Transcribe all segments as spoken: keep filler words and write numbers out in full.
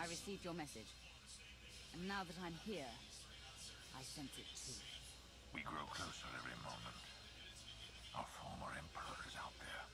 I received your message. And now that I'm here, I sense it too. We grow closer every moment. Our former Emperor is out there.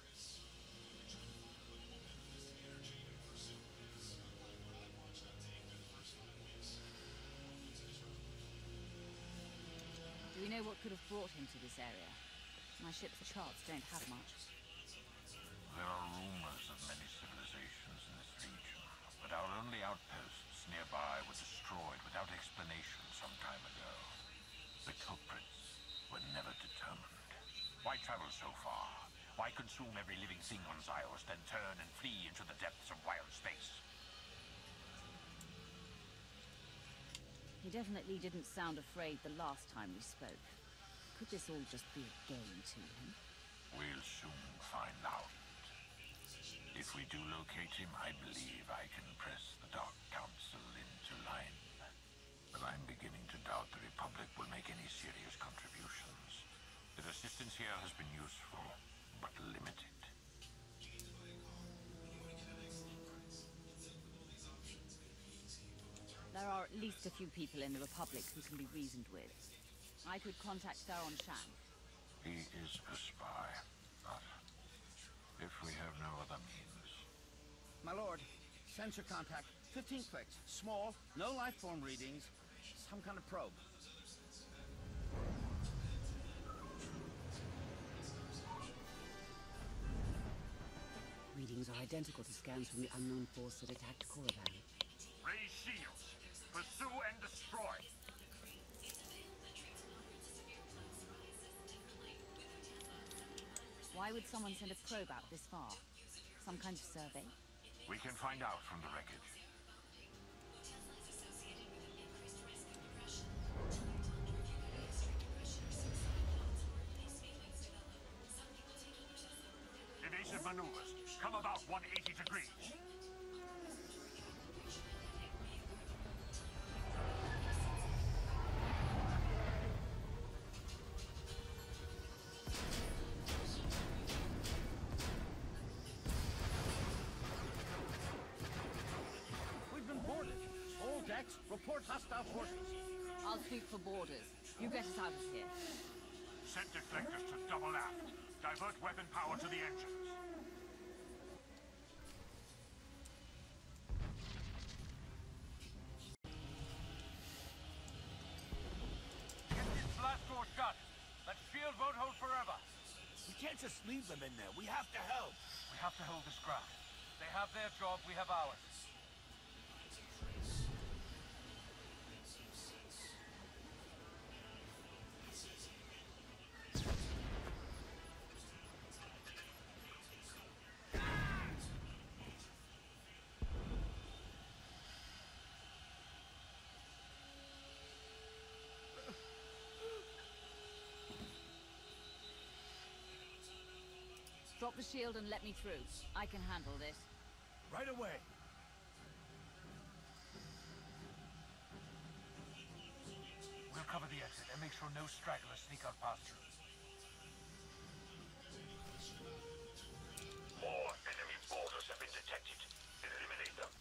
Do we know what could have brought him to this area? My ship's charts don't have much. There are rumors of many civilizations in this region, but our only outposts nearby were destroyed without explanation some time ago. The culprits were never determined. Why travel so far? Why consume every living thing on Zyos, then turn and flee into the depths of wild space? He definitely didn't sound afraid the last time we spoke. Could this all just be a game to him? We'll soon find out. If we do locate him, I believe I can press the Dark Council into line. But I'm beginning to doubt the Republic will make any serious contributions. Their assistance here has been useful, but limited. There are at least a few people in the Republic who can be reasoned with. I could contact Theron Shan. He is a spy, but if we have no other means... My lord, sensor contact, fifteen clicks, small, no life form readings, some kind of probe. Readings are identical to scans from the unknown force that attacked Korriban. Raise shields! Pursue and destroy! Why would someone send a probe out this far? Some kind of survey? We can find out from the wreckage. Evasive maneuvers. Come about one hundred eighty degrees. We've been boarded. All decks, report hostile forces. I'll sweep for borders. You get us out of here. Set deflectors to double aft. Divert weapon power to the engines. Get this blast door shut. That shield won't hold forever. We can't just leave them in there. We have to help. We have to hold this ground. They have their job, we have ours. Drop the shield and let me through. I can handle this. Right away. We'll cover the exit and make sure no stragglers sneak out past you. More enemy boarders have been detected. Eliminate them.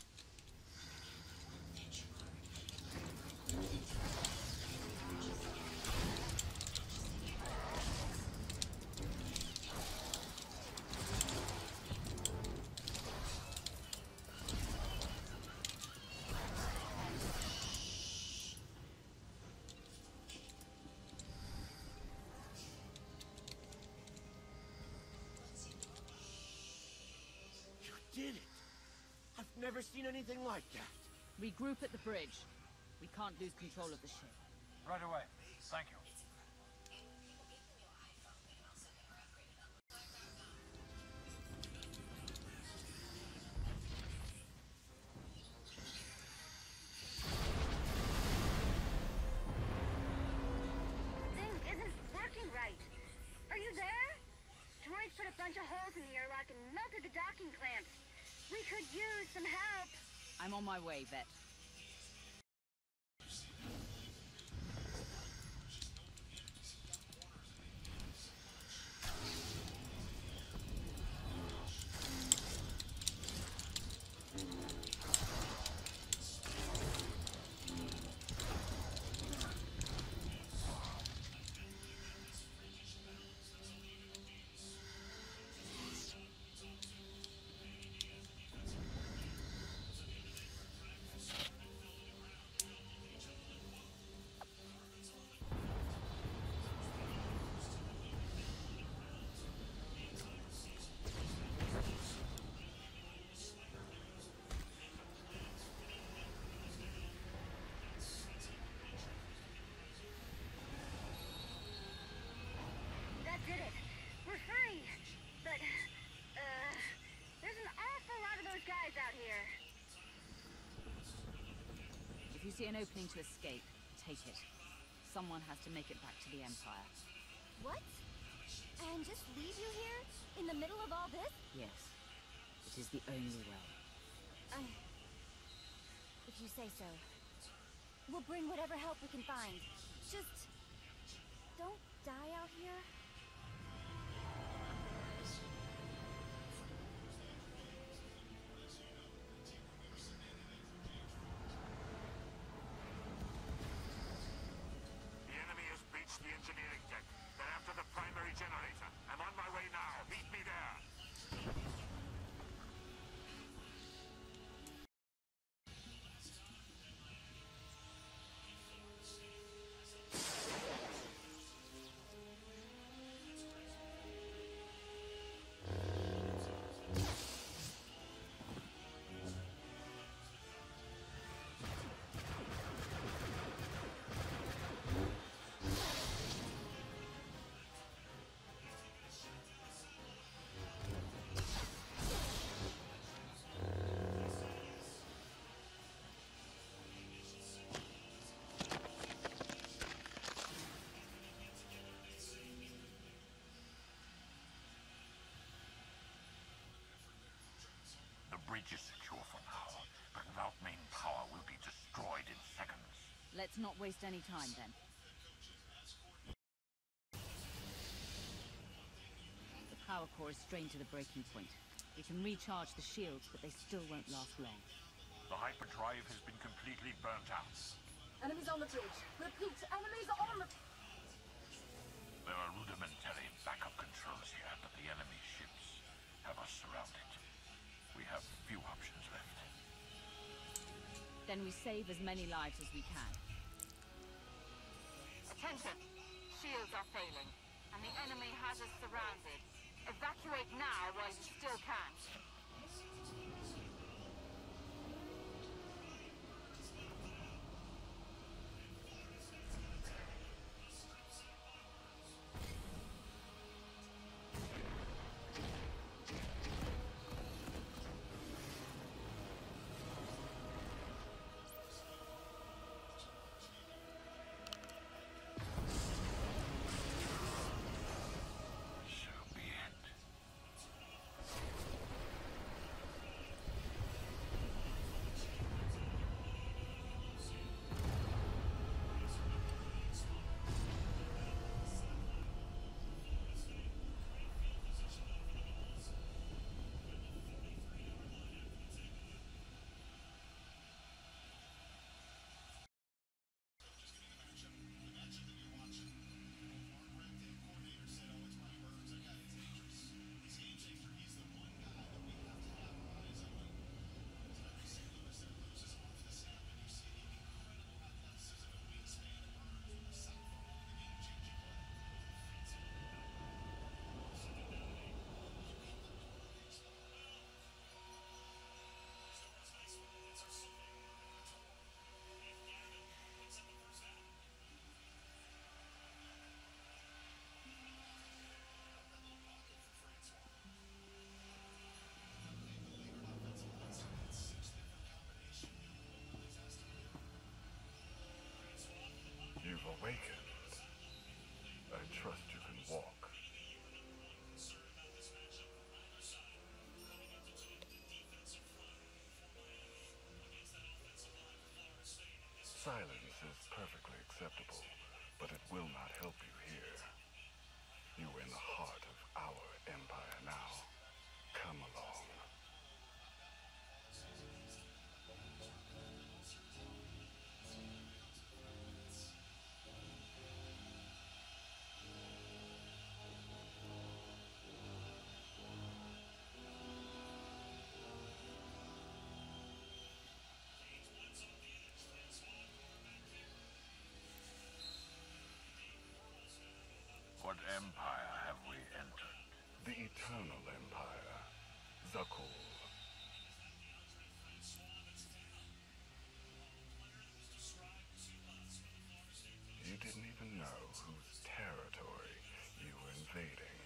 Did it? I've never seen anything like that. Regroup at the bridge. We can't lose control of the ship. Right away. Thank you. Thing isn't working right. Are you there? Droids put a bunch of holes in the airlock and melted the docking clamps. We could use some help. I'm on my way, Vet. see an opening to escape. Take it. Someone has to make it back to the Empire. What? And just leave you here? In the middle of all this? Yes. It is the only way. Uh, if you say so. We'll bring whatever help we can find. Just... don't die out here. The enemy has breached the engineering deck. They're after the primary generator. I'm on my way now. Meet me there. The bridge is secure for now, but without main power will be destroyed in seconds. Let's not waste any time, then. The power core is strained to the breaking point. We can recharge the shields, but they still won't last long. The hyperdrive has been completely burnt out. Enemies on the bridge. Repeat, enemies on the... There are rudimentary backup controls here, but the enemy ships have us surrounded. We have few options left. Then we save as many lives as we can. Attention! Shields are failing, and the enemy has us surrounded. Evacuate now while you still can. You've awakened. I trust you can walk. Silence is perfectly acceptable, but it will not help you here. You are in the heart of our empire now. Come along. What empire have we entered? The Eternal Empire. Zakul. You didn't even know whose territory you were invading.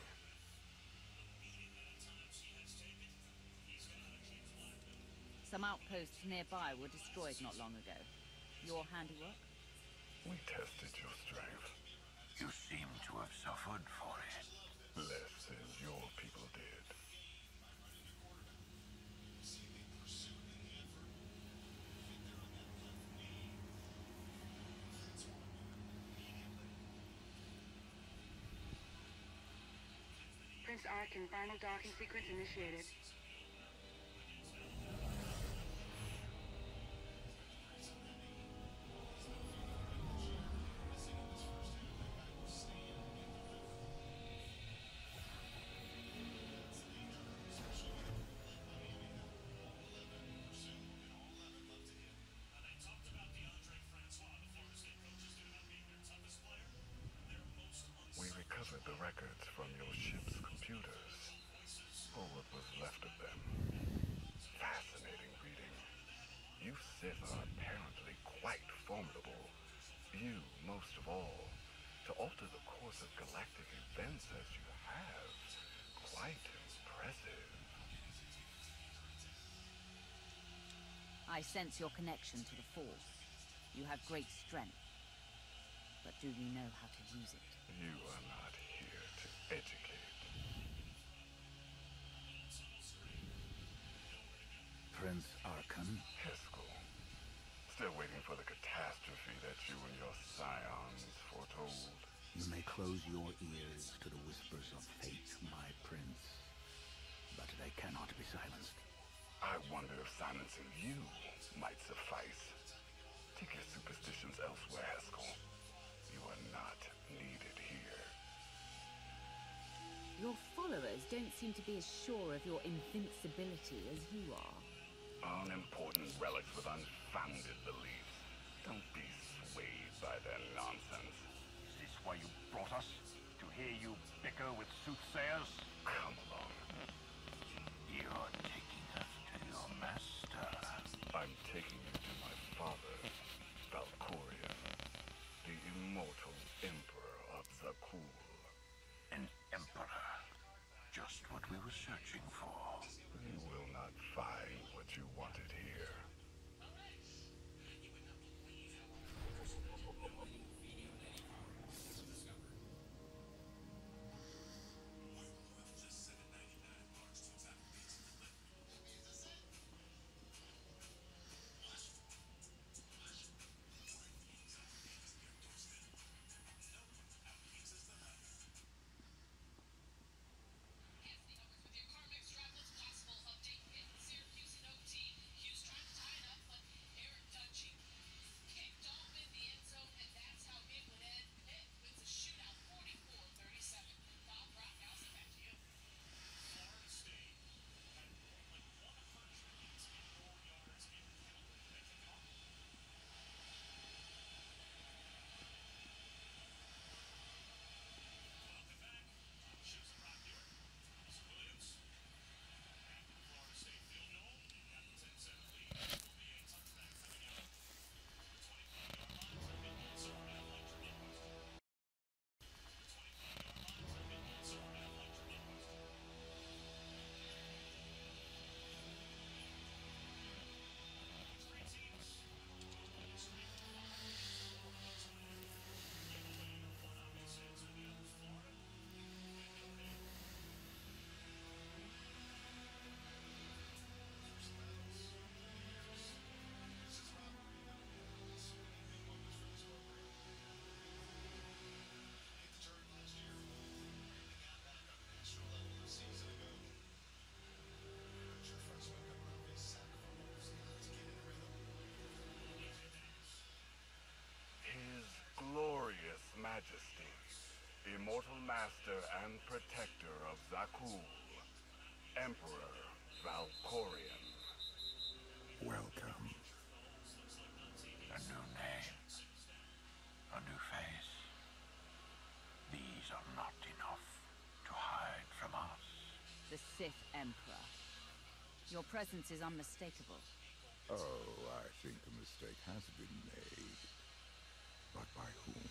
Some outposts nearby were destroyed not long ago. Your handiwork? We tested your strength. You seem to have suffered for it. Less than your people did. Prince Arkin, final docking sequence initiated. We recovered the records from your ship's computers, or what was left of them. Fascinating reading. You Sith are apparently quite formidable. You, most of all. To alter the course of galactic events as you have. Quite impressive. I sense your connection to the Force. You have great strength. But do you know how to use it? You are not here to educate. Prince Arkin? Heskel. Still waiting for the catastrophe that you and your scions foretold. You may close your ears to the whispers of fate, my prince. But they cannot be silenced. I wonder if silencing you might suffice. Take your superstitions elsewhere, Heskel. You are not needed here. Your followers don't seem to be as sure of your invincibility as you are. Unimportant relics with unfounded beliefs. Don't be swayed by their nonsense. Is this why you brought us? To hear you bicker with soothsayers? Come along. You're taking us to your master. I'm taking you to my father, Valkorion, the immortal Emperor of Zakul. An emperor. Just what we were searching for. You will not find what you wanted here. Majesty, Immortal Master and Protector of Zakul, Emperor Valkorion. Welcome. A new name, a new face. These are not enough to hide from us. The Sith Emperor. Your presence is unmistakable. Oh, I think a mistake has been made. But by whom?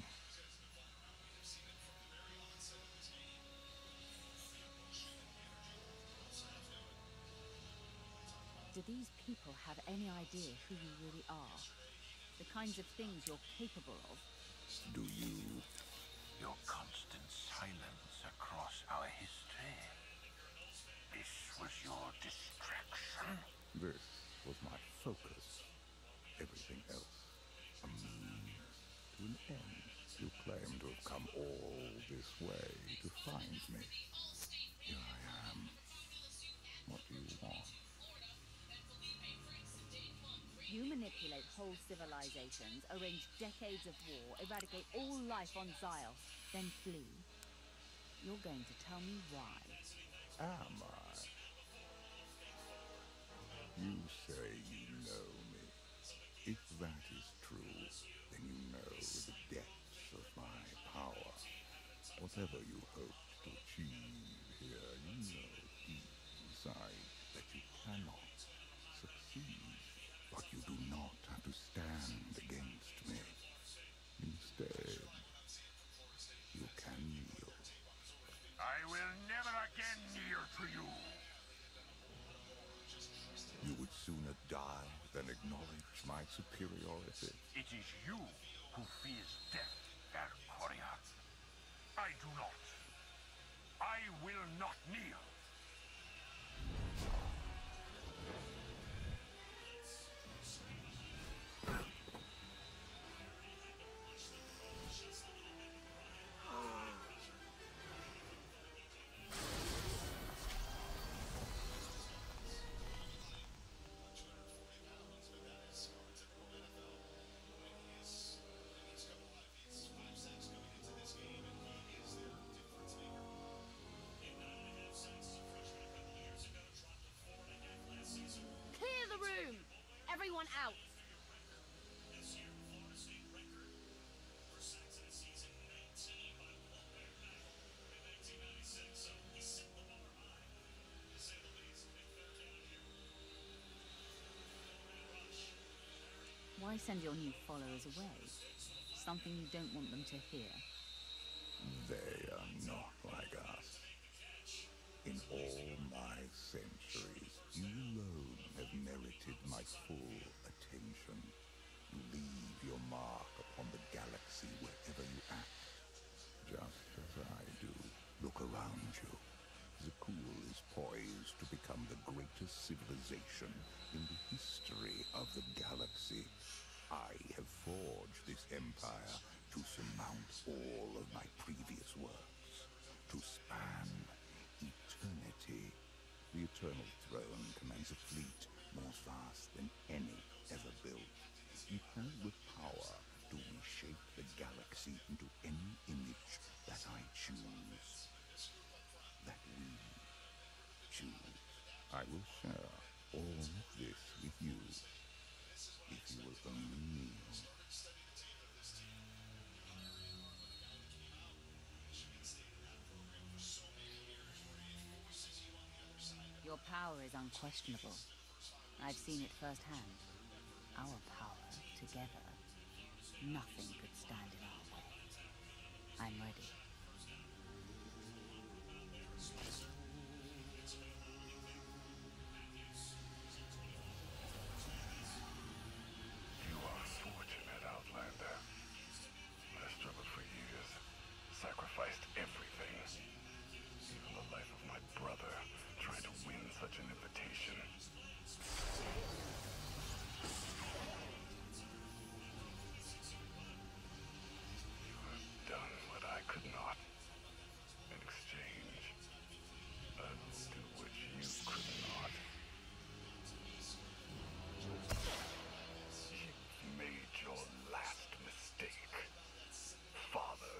Do these people have any idea who you really are? The kinds of things you're capable of. Do you? Your constant silence across our history. This was your distraction. This was my focus. Everything else, a means to an end. You claim to have come all this way to find me. Here I am. What do you want? You manipulate whole civilizations, arrange decades of war, eradicate all life on Xyos, then flee. You're going to tell me why. Am I? You say you know me. If that is true, then you know the depths of my power. Whatever you hope to achieve here, you know deep inside that you cannot succeed. But you do not have to stand against me. Instead, you can kneel. I will never again kneel to you. You would sooner die than acknowledge my superiority. It is you who fears death, Herr Kria'El. I do not. I will not kneel. Clear the room! Everyone out! Why send your new followers away? Something you don't want them to hear. They are not like us. In all my centuries, you alone have merited my full attention. You leave your mark upon the galaxy wherever you act. Just as I do. Look around you. Zakul is poised to become the greatest civilization in the history of the galaxy. I have forged this empire to surmount all of my previous works, to span eternity. The EternalThrone commands a fleet more vast than any ever built. It has the power to reshape the galaxy into any image that I choose. That we choose. I will share all of this with you, if you will only kneel. Your power is unquestionable. I've seen it firsthand. Our power, together, nothing could stand in our way. I'm ready. You are fortunate, Outlander. I struggled for years, sacrificed everything. Even the life of my brother, trying to win such an invitation. You have done what I could not. In exchange, I will do what you could not. You made your last mistake, Father.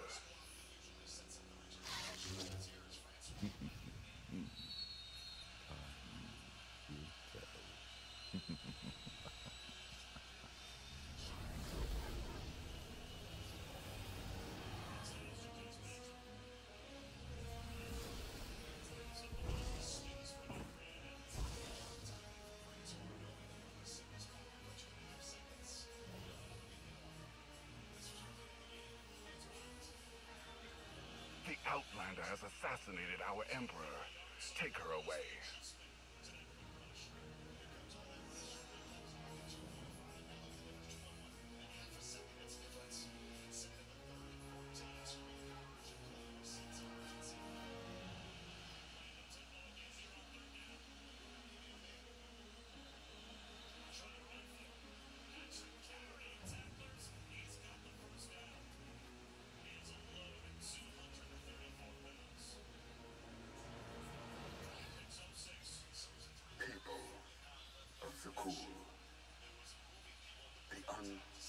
The Outlander has assassinated our Emperor. Take her away.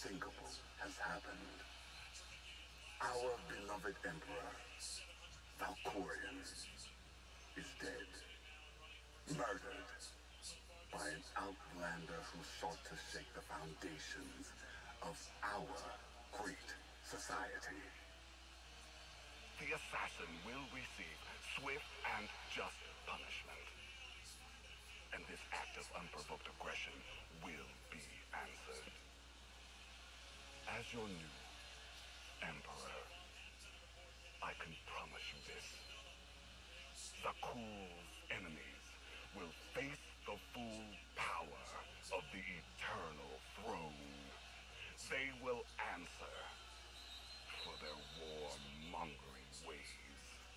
unthinkable has happened. Our beloved Emperor, Valkorion, is dead. Murdered by an outlander who sought to shake the foundations of our great society. The assassin will receive swift and just punishment. And this act of unprovoked aggression will be answered. As your new Emperor, I can promise you this. Zakuul's enemies will face the full power of the Eternal Throne. They will answer for their war-mongering ways.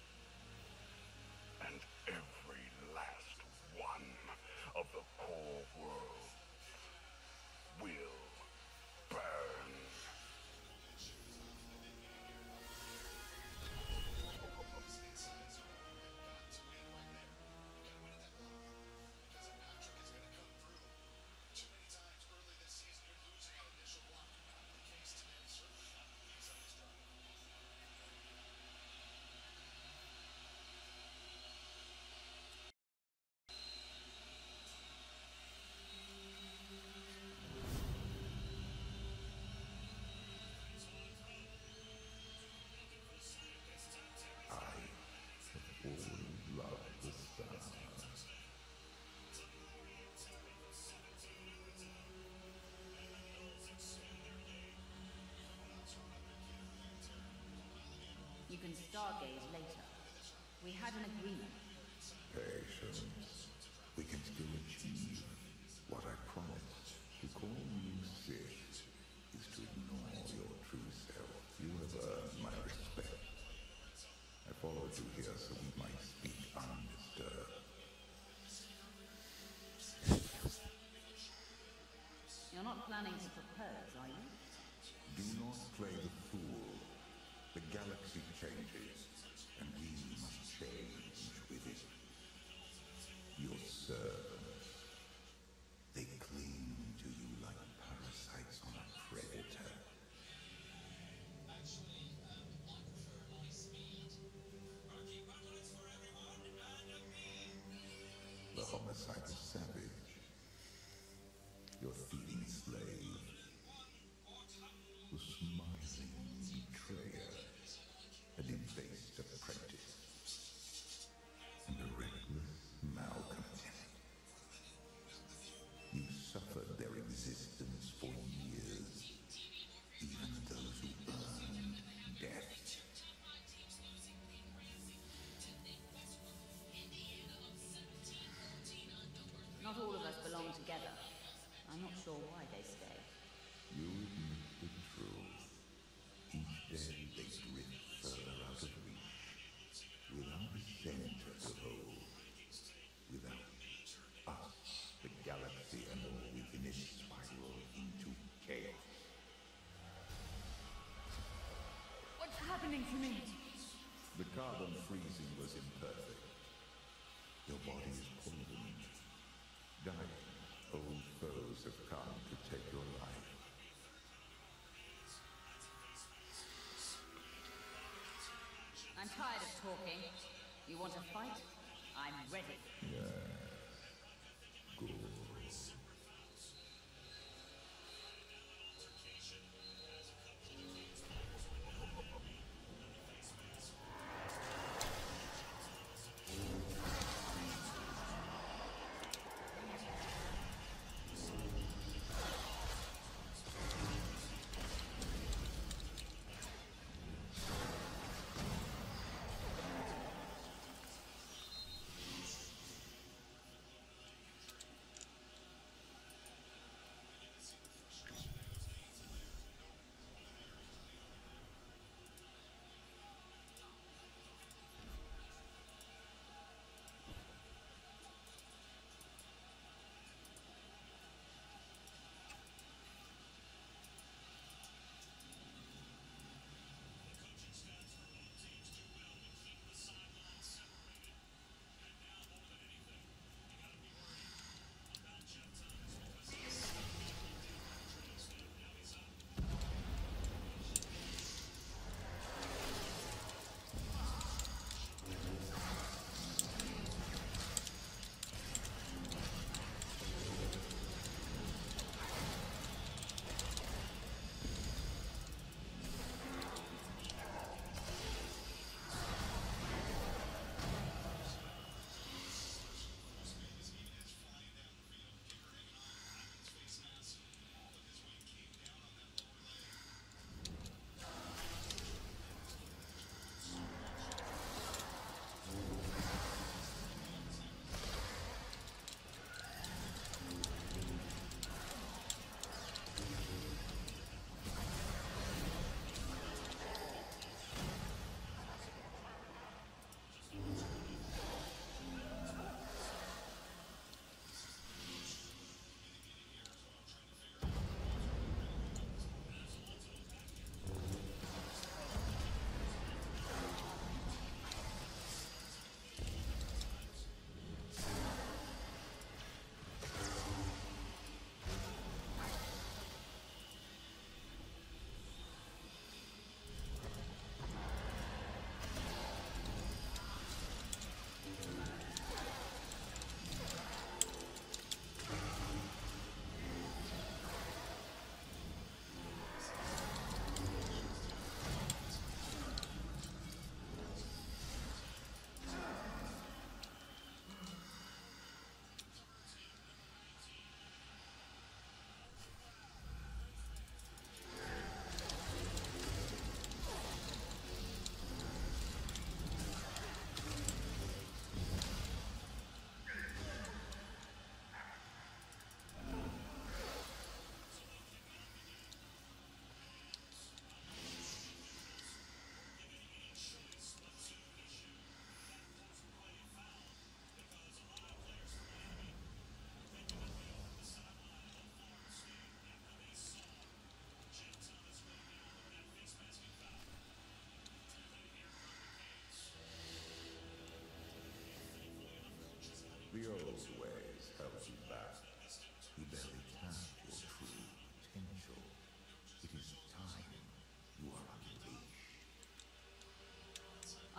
And every last one of the core worlds will burn. You can stargaze later. We had an agreement. Patience. We can still achieve what I promised. To call you Sith is to ignore your true self. You have earned my respect. I followed you here so we might speak undisturbed. You're not planning to propose, are you? Do not play the fool. The galaxy changes, and we must change with it. Your servants, they cling to you like parasites on a predator. The homicidal savage, your thieving slave, the smiling betrayer, a debased apprentice, and a reckless malcontent. You suffered their existence for years, even those who earned death. Not all of us belong together. I'm not sure why they stay. You admit the truth. Each day they drift further out of reach, without a center to hold. Without us, the galaxy and all within it spiral into chaos. What's happening to me? The carbon freezing was imperfect. Your body is poisoned. Dying, old foes have come to take your life. I'm tired of talking. You want to fight? I'm ready. Yeah. Good.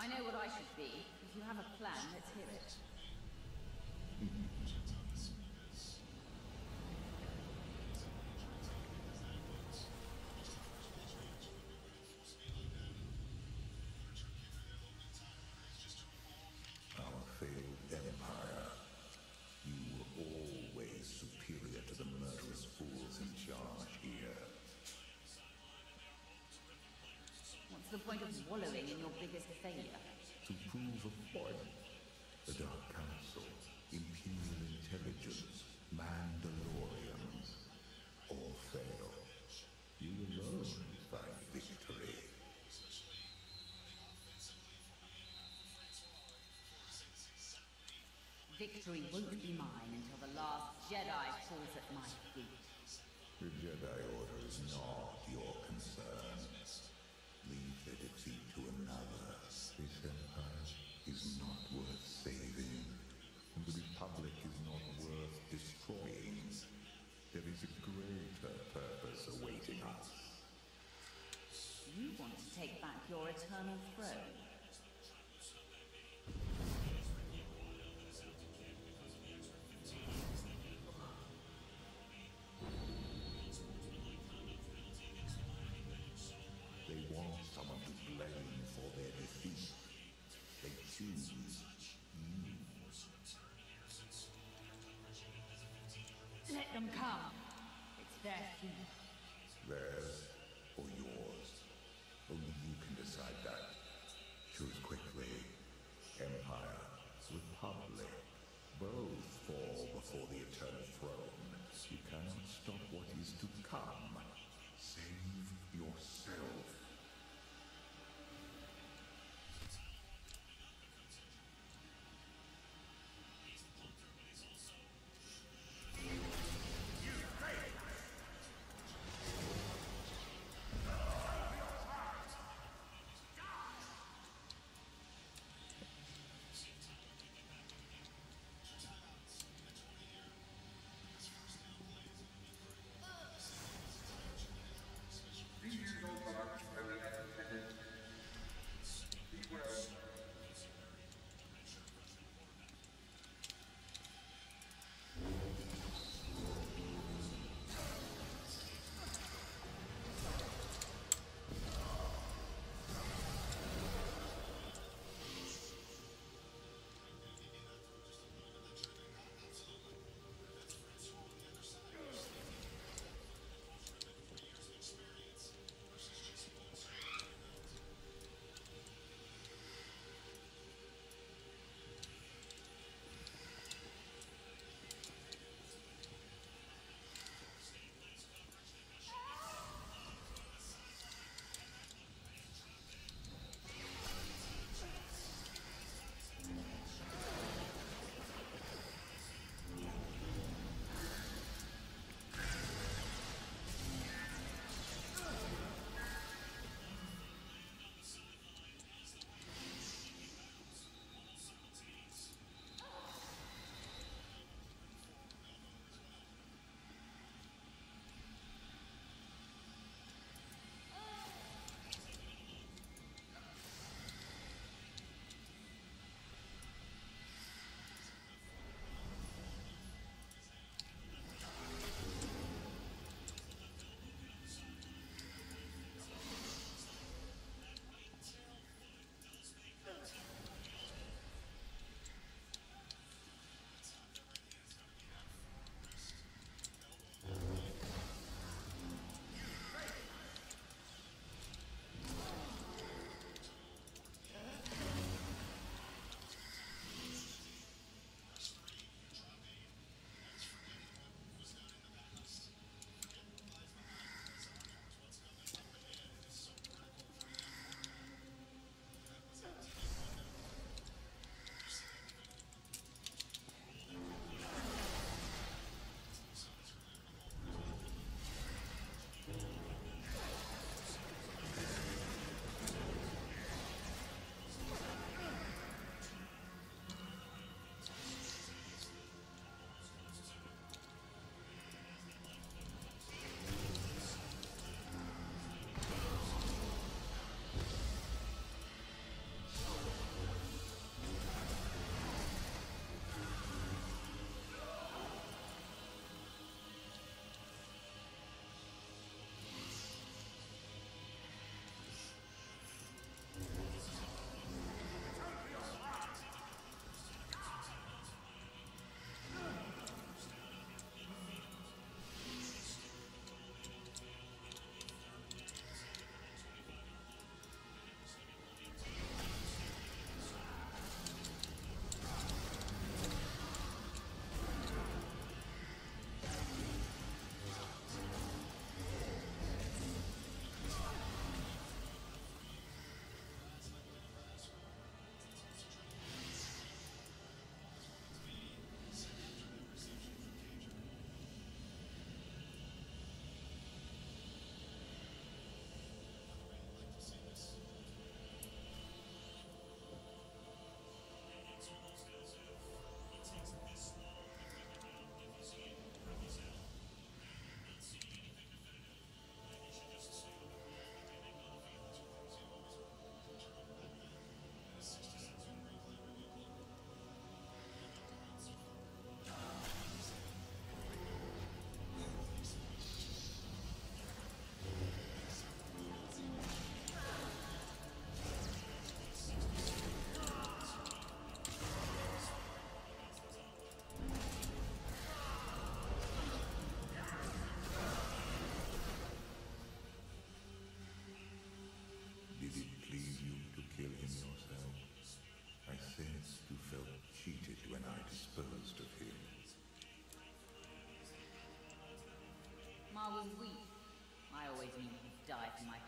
I know what I should be. If you have a plan, let's hear it. Our failed empire. You were always superior to the murderous fools in charge here. What's the point of wallowing in your biggest failure? To prove a point. The Dark Council, Imperial Intelligence, Mandalorians, all fail. You alone find victory. Victory won't be mine until the last Jedi falls at my feet. The Jedi Order is not your concern. Leave their defeat to another. This empire is not worth saving, and the Republic is not worth destroying. There is a greater purpose awaiting us. You want to take back your eternal throne? They want someone to blame for their defeat. They choose you. Let them come. It's their feet. Theirs or yours. Only you can decide that. Choose quickly. Empire, Republic, both fall before the Eternal Throne. You cannot stop what is to come. Save yourself.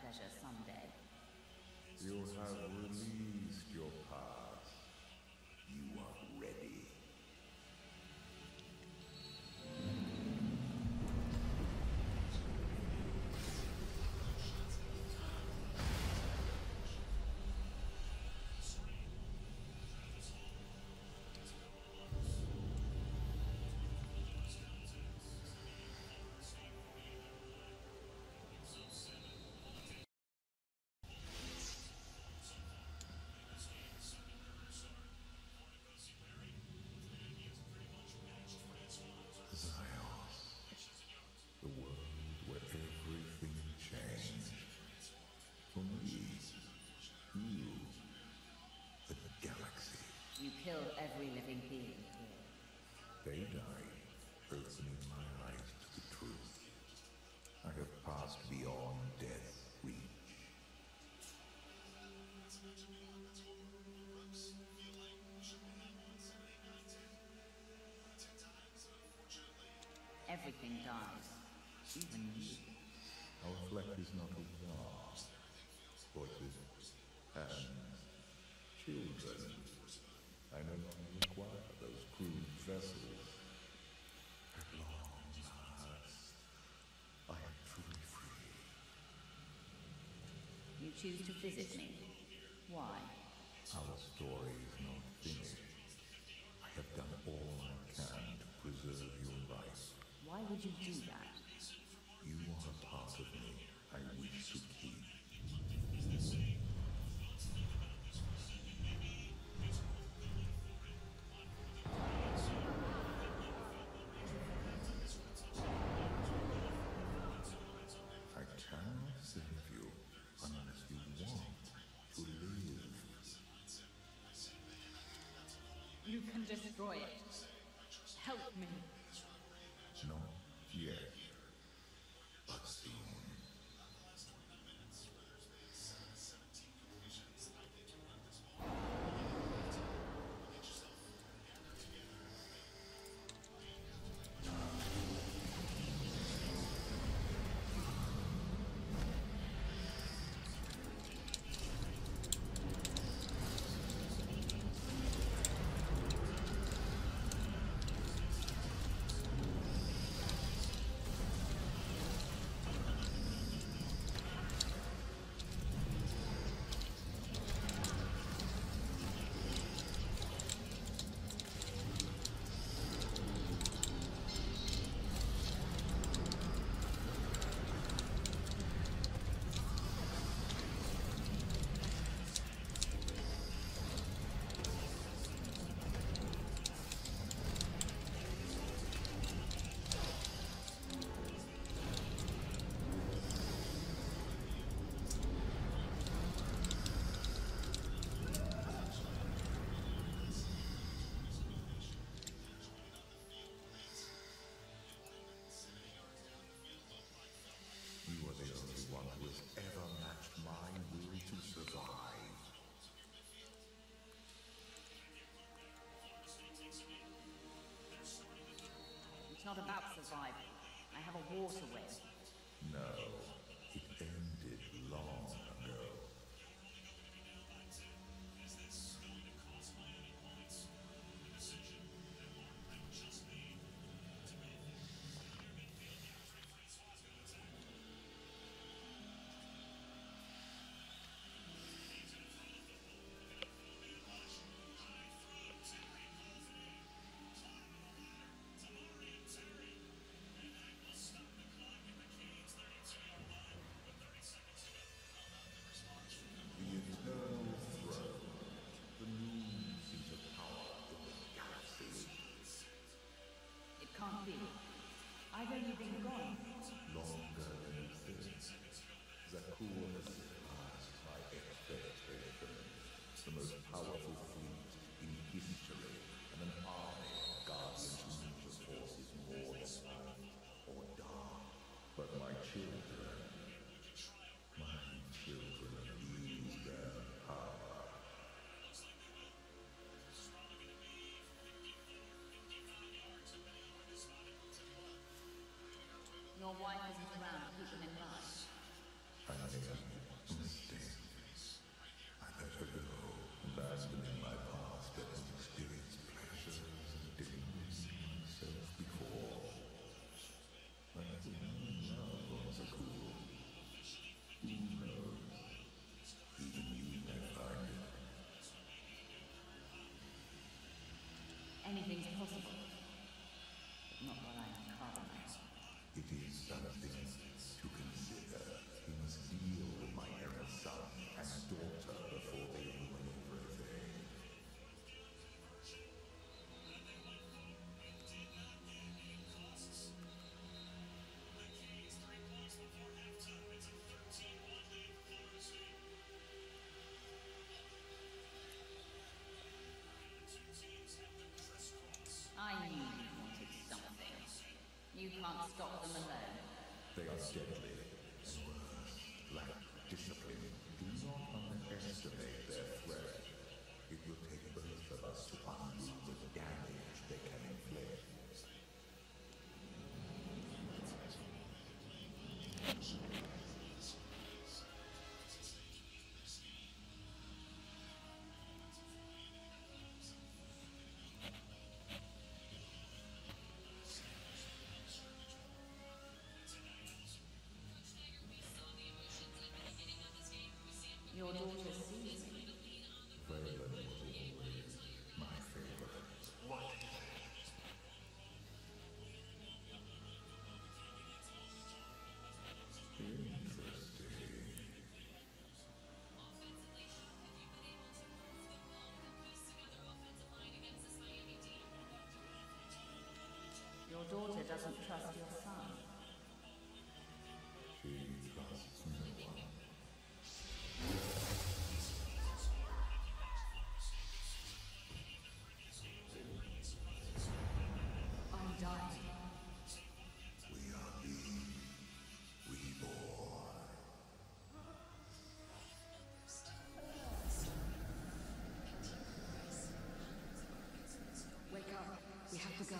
pleasure someday. You have released your past. You are ready. The world where everything changed. For me, you, the galaxy. You killed every living being here. They died, opening my eyes to the truth. I have passed beyond death's reach. Everything dies, even you. Our flesh is not a vase. Voices, hands, children. I no longer require those crude vessels. At long last, I am truly free. You choose to visit me. Why? Our story is not finished. I have done all I can to preserve your life. Why would you do that? You are a part of me I wish to keep. I cannot save you unless you want to live. You can destroy it. Help me. Not yet, but soon. You are the only one who has ever matched my will to survive. It's not about survival. I have a war to win. No, it ended long ago. The Eternal Throne, the new seat of power in the galaxy. It can't be. I've only been gone. Longer than you think. Zakur has surpassed my expectations. The most powerful fleet in history, and an army of guardians who need the forces more than light or dark. But my children, my children abuse their power. Your wife isn't around to keep them in line. I am mistake. I let her go, abandoned in my past and experienced pleasures and dignity myself before. But I didn't know love was a cool. Who knows? Even you may find it. Anything's possible, but not while I am calm. It is something to consider. He must deal with my error son and daughter before they ruin everything. I knew you wanted something. You can't stop them alone. They are deadly and worse, lack discipline. Do not underestimate their threat. It will take both of us to undo the damage they can inflict. Your daughter sees me. Valen was always my favorite. What is it? Interesting. Your daughter doesn't trust your son. She trusts no one. I'm dying. We are being reborn. Wake up. We have to go.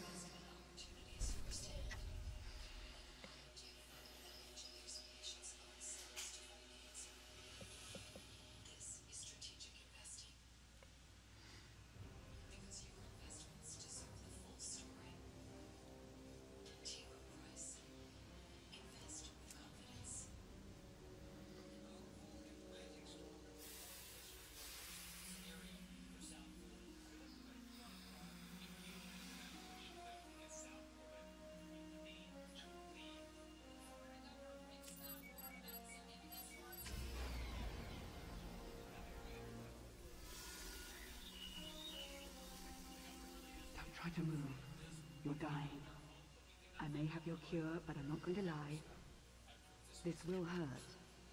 Try to move. You're dying. I may have your cure, but I'm not going to lie. This will hurt.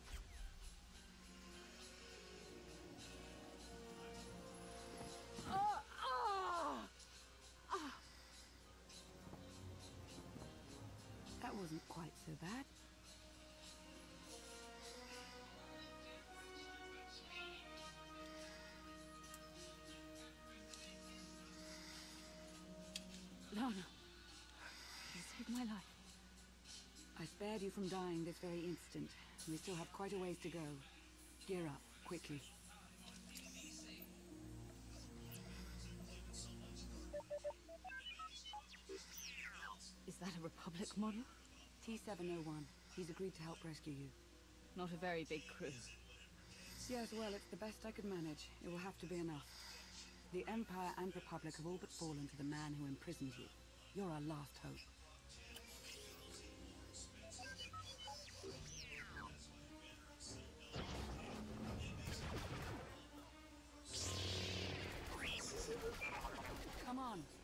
That wasn't quite so bad. No, no. You saved my life. I spared you from dying this very instant. We still have quite a ways to go. Gear up, quickly. Is that a Republic model? T seven oh one. He's agreed to help rescue you. Not a very big crew. Yes, well, it's the best I could manage. It will have to be enough. The Empire and Republic have all but fallen to the man who imprisoned you. You're our last hope. Come on.